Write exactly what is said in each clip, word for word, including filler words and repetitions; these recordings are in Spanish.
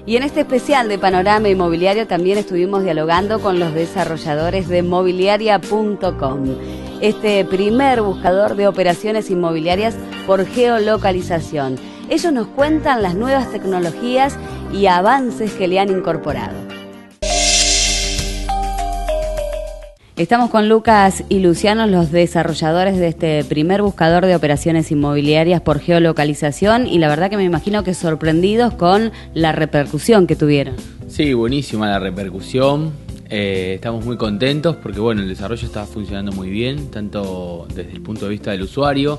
Y en este especial de Panorama Inmobiliario también estuvimos dialogando con los desarrolladores de mobiliaria punto com, este primer buscador de operaciones inmobiliarias por geolocalización. Ellos nos cuentan las nuevas tecnologías y avances que le han incorporado. Estamos con Lucas y Luciano, los desarrolladores de este primer buscador de operaciones inmobiliarias por geolocalización, y la verdad que me imagino que sorprendidos con la repercusión que tuvieron. Sí, buenísima la repercusión. Eh, estamos muy contentos porque bueno, el desarrollo está funcionando muy bien, tanto desde el punto de vista del usuario,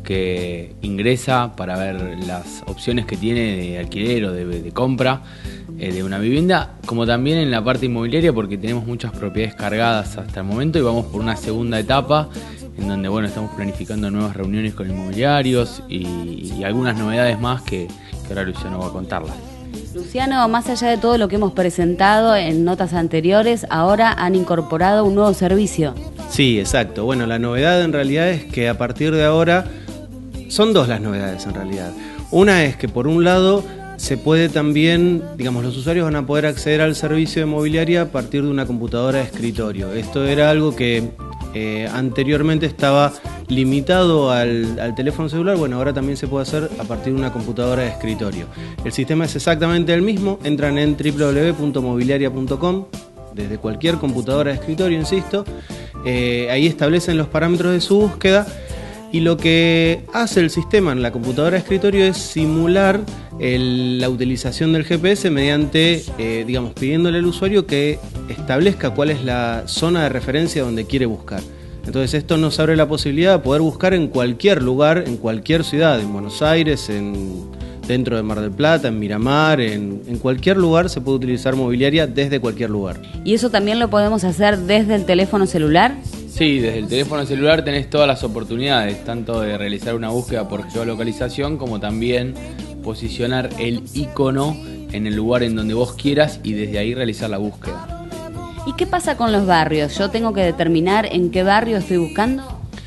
que ingresa para ver las opciones que tiene de alquiler o de, de compra eh, de una vivienda, como también en la parte inmobiliaria, porque tenemos muchas propiedades cargadas hasta el momento y vamos por una segunda etapa en donde bueno, estamos planificando nuevas reuniones con inmobiliarios y, y algunas novedades más que, que ahora Luciano va a contarlas. Luciano, más allá de todo lo que hemos presentado en notas anteriores, ahora han incorporado un nuevo servicio. Sí, exacto. Bueno, la novedad en realidad es que a partir de ahora son dos las novedades en realidad. Una es que por un lado se puede también, digamos, los usuarios van a poder acceder al servicio de mobiliaria a partir de una computadora de escritorio. Esto era algo que eh, anteriormente estaba limitado al, al teléfono celular. Bueno, ahora también se puede hacer a partir de una computadora de escritorio. El sistema es exactamente el mismo. Entran en doble u doble u doble u punto mobiliaria punto com desde cualquier computadora de escritorio, insisto. Eh, ahí establecen los parámetros de su búsqueda. Y lo que hace el sistema en la computadora de escritorio es simular el, la utilización del G P S mediante, eh, digamos, pidiéndole al usuario que establezca cuál es la zona de referencia donde quiere buscar. Entonces esto nos abre la posibilidad de poder buscar en cualquier lugar, en cualquier ciudad, en Buenos Aires, en, dentro de Mar del Plata, en Miramar, en, en cualquier lugar se puede utilizar mobiliaria desde cualquier lugar. ¿Y eso también lo podemos hacer desde el teléfono celular? Sí, desde el teléfono celular tenés todas las oportunidades, tanto de realizar una búsqueda por geolocalización como también posicionar el icono en el lugar en donde vos quieras y desde ahí realizar la búsqueda. ¿Y qué pasa con los barrios? ¿Yo tengo que determinar en qué barrio estoy buscando?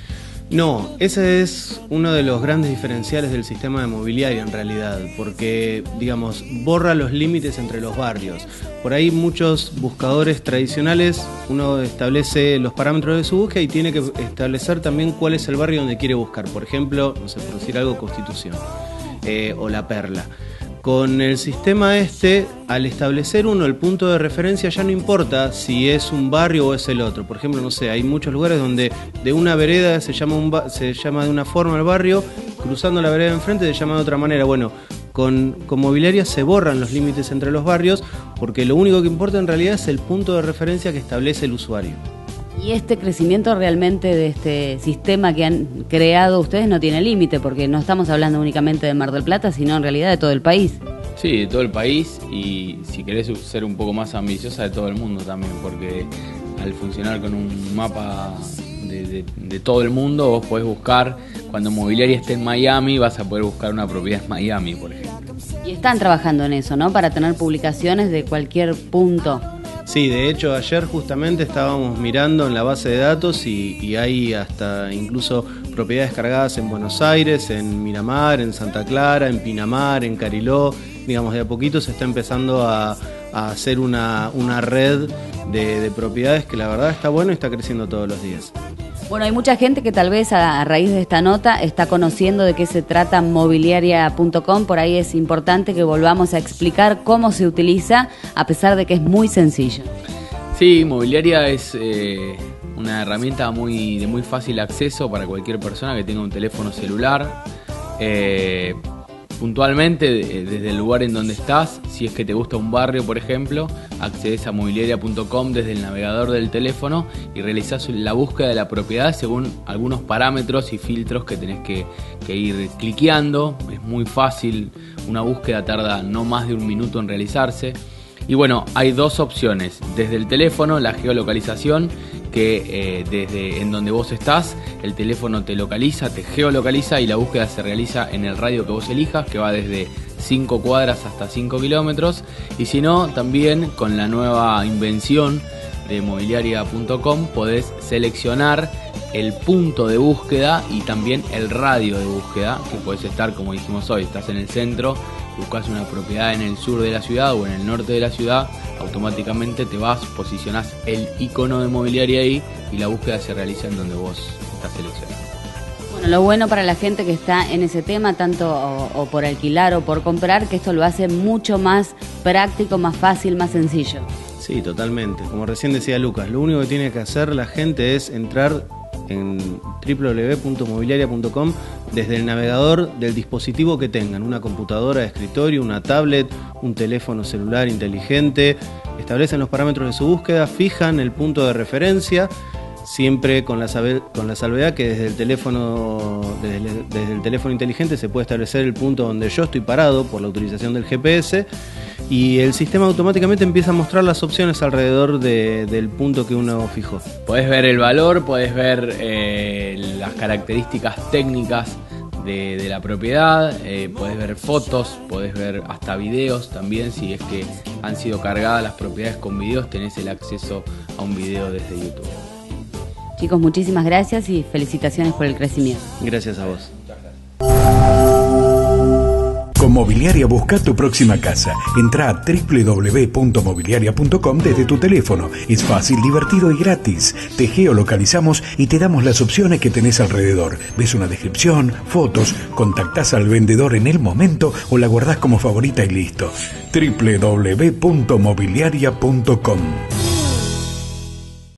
No, ese es uno de los grandes diferenciales del sistema de mobiliaria en realidad, porque, digamos, borra los límites entre los barrios. Por ahí muchos buscadores tradicionales, uno establece los parámetros de su búsqueda y tiene que establecer también cuál es el barrio donde quiere buscar. Por ejemplo, no sé, por decir algo, Constitución eh, o La Perla. Con el sistema este, al establecer uno el punto de referencia, ya no importa si es un barrio o es el otro. Por ejemplo, no sé, hay muchos lugares donde de una vereda se llama, un ba- se llama de una forma el barrio, cruzando la vereda de enfrente se llama de otra manera. Bueno, con, con mobiliaria se borran los límites entre los barrios, porque lo único que importa en realidad es el punto de referencia que establece el usuario. Y este crecimiento realmente de este sistema que han creado ustedes no tiene límite, porque no estamos hablando únicamente de Mar del Plata, sino en realidad de todo el país. Sí, de todo el país y si querés ser un poco más ambiciosa de todo el mundo también, porque al funcionar con un mapa de, de, de todo el mundo vos podés buscar, cuando mobiliaria esté en Miami vas a poder buscar una propiedad en Miami, por ejemplo. Y están trabajando en eso, ¿no? Para tener publicaciones de cualquier punto. Sí, de hecho ayer justamente estábamos mirando en la base de datos y, y hay hasta incluso propiedades cargadas en Buenos Aires, en Miramar, en Santa Clara, en Pinamar, en Cariló. Digamos, de a poquito se está empezando a, a hacer una, una red de, de propiedades que la verdad está bueno y está creciendo todos los días. Bueno, hay mucha gente que tal vez a, a raíz de esta nota está conociendo de qué se trata mobiliaria punto com. Por ahí es importante que volvamos a explicar cómo se utiliza, a pesar de que es muy sencillo. Sí, mobiliaria es eh, una herramienta muy, de muy fácil acceso para cualquier persona que tenga un teléfono celular. Eh, puntualmente, desde el lugar en donde estás, si es que te gusta un barrio, por ejemplo, accedes a mobiliaria punto com desde el navegador del teléfono y realizás la búsqueda de la propiedad según algunos parámetros y filtros que tenés que, que ir cliqueando. Es muy fácil, una búsqueda tarda no más de un minuto en realizarse. Y bueno, hay dos opciones, desde el teléfono, la geolocalización, que eh, desde en donde vos estás, el teléfono te localiza, te geolocaliza y la búsqueda se realiza en el radio que vos elijas, que va desde cinco cuadras hasta cinco kilómetros. Y si no, también con la nueva invención de mobiliaria punto com podés seleccionar el punto de búsqueda y también el radio de búsqueda, que podés estar, como dijimos hoy, estás en el centro buscas una propiedad en el sur de la ciudad o en el norte de la ciudad, automáticamente te vas, posicionás el icono de mobiliaria ahí y la búsqueda se realiza en donde vos estás seleccionando. Bueno, lo bueno para la gente que está en ese tema, tanto o, o por alquilar o por comprar, que esto lo hace mucho más práctico, más fácil, más sencillo. Sí, totalmente. Como recién decía Lucas, lo único que tiene que hacer la gente es entrar en doble u doble u doble u punto mobiliaria punto com desde el navegador del dispositivo que tengan, una computadora de escritorio, una tablet, un teléfono celular inteligente, establecen los parámetros de su búsqueda, fijan el punto de referencia, siempre con la, con la salvedad que desde el teléfono desde el, desde el teléfono inteligente se puede establecer el punto donde yo estoy parado por la utilización del G P S, y el sistema automáticamente empieza a mostrar las opciones alrededor de, del punto que uno fijó. Podés ver el valor, podés ver eh, las características técnicas de, de la propiedad, eh, podés ver fotos, podés ver hasta videos también. Si es que han sido cargadas las propiedades con videos, tenés el acceso a un video desde YouTube. Chicos, muchísimas gracias y felicitaciones por el crecimiento. Gracias a vos. Con Mobiliaria busca tu próxima casa. Entra a doble u doble u doble u punto mobiliaria punto com desde tu teléfono. Es fácil, divertido y gratis. Te geolocalizamos y te damos las opciones que tenés alrededor. Ves una descripción, fotos, contactás al vendedor en el momento o la guardás como favorita y listo. doble u doble u doble u punto mobiliaria punto com